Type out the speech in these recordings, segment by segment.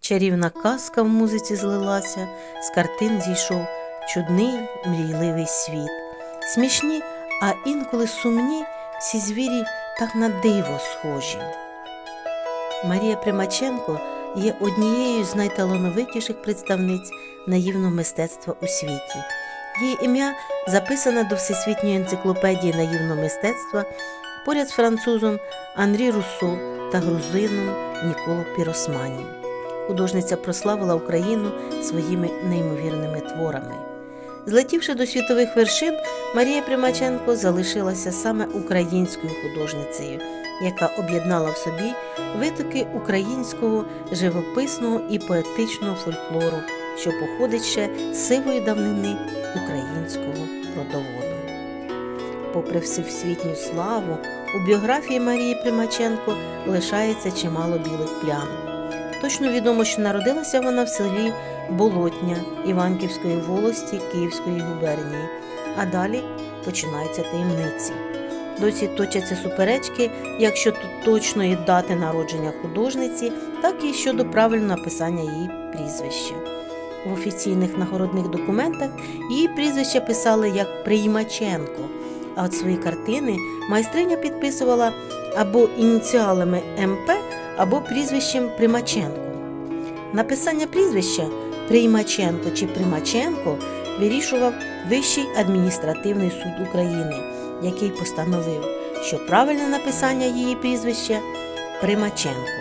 Чарівна казка в музиці злилася, з картин зійшов чудний, мрійливий світ. Смішні, а інколи сумні, всі звірі так на диво схожі. Марія Примаченко є однією з найталановитіших представниць наївного мистецтва у світі. Її ім'я записане до Всесвітньої енциклопедії наївного мистецтва поряд з французом Анрі Руссо та грузином Ніколо Піросмані. Художниця прославила Україну своїми неймовірними творами. Злетівши до світових вершин, Марія Примаченко залишилася саме українською художницею, яка об'єднала в собі витоки українського живописного і поетичного фольклору, що походить ще з сивої давнини українського родоводу. Попри всесвітню славу, у біографії Марії Примаченко лишається чимало білих плям. Точно відомо, що народилася вона в селі Болотня Іванківської волості Київської губернії, а далі починаються таємниці. Досі точаться суперечки як щодо точної дати народження художниці, так і щодо правильного написання її прізвища. В офіційних нагородних документах її прізвище писали як Приймаченко, а от свої картини майстриня підписувала або ініціалами МП, або прізвищем Примаченко. Написання прізвища Приймаченко чи Примаченко вирішував Вищий адміністративний суд України, який постановив, що правильне написання її прізвища Примаченко.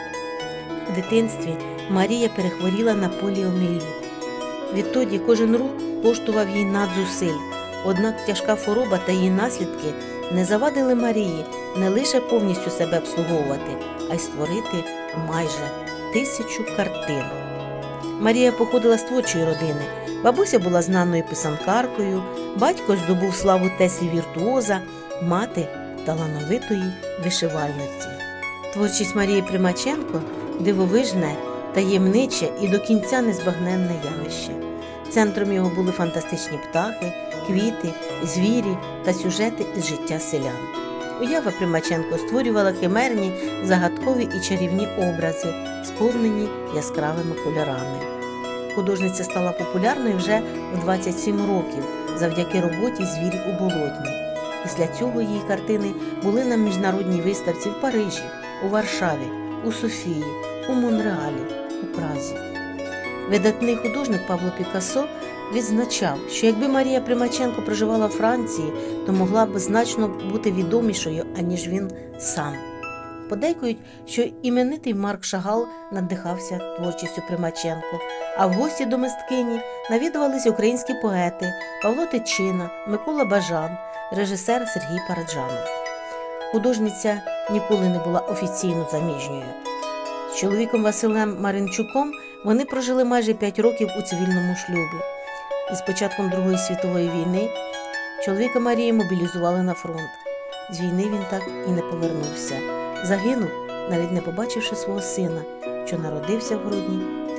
В дитинстві Марія перехворіла на поліомієліт. Відтоді кожен рух коштував їй надзусиль, однак тяжка хвороба та її наслідки не завадили Марії не лише повністю себе обслуговувати, а й створити майже 1000 картин. Марія походила з творчої родини. Бабуся була знаною писанкаркою, батько здобув славу Теслі-віртуоза, мати – талановитої вишивальниці. Творчість Марії Примаченко – дивовижне, таємниче і до кінця незбагненне явище. Центром його були фантастичні птахи, квіти, звірі та сюжети із життя селян. Уява Примаченко створювала химерні, загадкові і чарівні образи, сповнені яскравими кольорами. Художниця стала популярною вже в 27 років завдяки роботі «Звірі у Болотні». Після цього її картини були на міжнародній виставці в Парижі, у Варшаві, у Софії, у Монреалі, у Празі. Видатний художник Пабло Пікассо відзначав, що якби Марія Примаченко проживала в Франції, то могла б значно бути відомішою, аніж він сам. Подейкують, що іменитий Марк Шагал надихався творчістю Примаченко, а в гості до мисткині навідувалися українські поети Павло Тичина, Микола Бажан, режисер Сергій Параджанов. Художниця ніколи не була офіційно заміжньою. З чоловіком Василем Маринчуком вони прожили майже 5 років у цивільному шлюбі. І з початком Другої світової війни чоловіка Марії мобілізували на фронт. З війни він так і не повернувся. Загинув, навіть не побачивши свого сина, що народився в грудні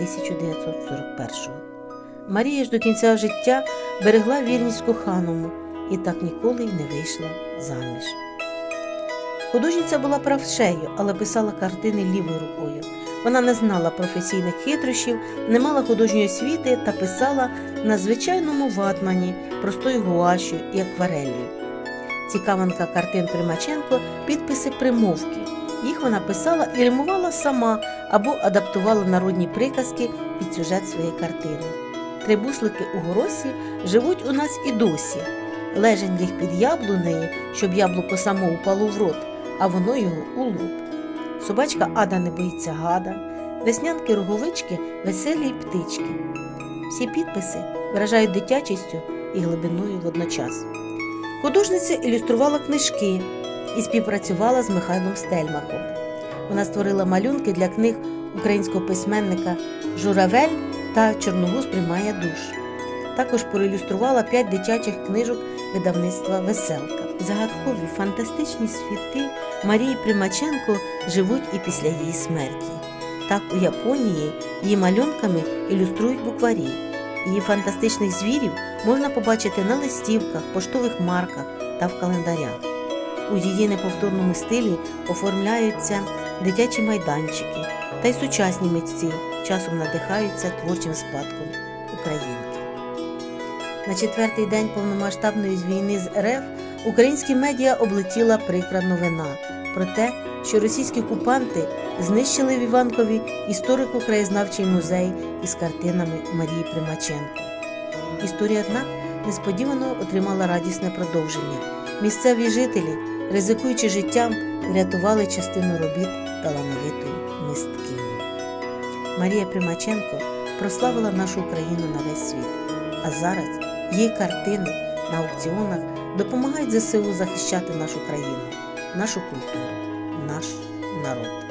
1941-го. Марія ж до кінця життя берегла вірність коханому і так ніколи й не вийшла заміж. Художниця була правшею, але писала картини лівою рукою. Вона не знала професійних хитрощів, не мала художньої освіти та писала на звичайному ватмані, простою гуашю і аквареллю. Цікавинка картин Примаченко – підписи примовки. Їх вона писала і римувала сама або адаптувала народні приказки під сюжет своєї картини. Трибуслики у горосі живуть у нас і досі. Лежень ліг під яблунею, щоб яблуко само упало в рот, а воно його у лоб. Собачка Ада не боїться гада, веснянки-роговички – веселі птички. Всі підписи виражають дитячістю і глибиною водночас. Художниця ілюструвала книжки і співпрацювала з Михайлом Стельмахом. Вона створила малюнки для книг українського письменника «Журавель» та «Чорногуз приймає душ». Також проілюструвала 5 дитячих книжок видавництва «Веселка». Загадкові фантастичні світи Марії Примаченко живуть і після її смерті. Так у Японії її малюнками ілюструють букварі. Її фантастичних звірів можна побачити на листівках, поштових марках та в календарях. У її неповторному стилі оформляються дитячі майданчики та й сучасні митці, часом надихаються творчим спадком українки. На четвертий день повномасштабної війни з РФ українські медіа облетіла прикра новина про те, що російські окупанти знищили в Іванкові історико-краєзнавчий музей із картинами Марії Примаченко. Історія, однак, несподівано отримала радісне продовження. Місцеві жителі, ризикуючи життям, врятували частину робіт талановитої мисткині. Марія Примаченко прославила нашу Україну на весь світ, а зараз її картини на аукціонах допомагають ЗСУ захищати нашу країну, нашу культуру, наш народ.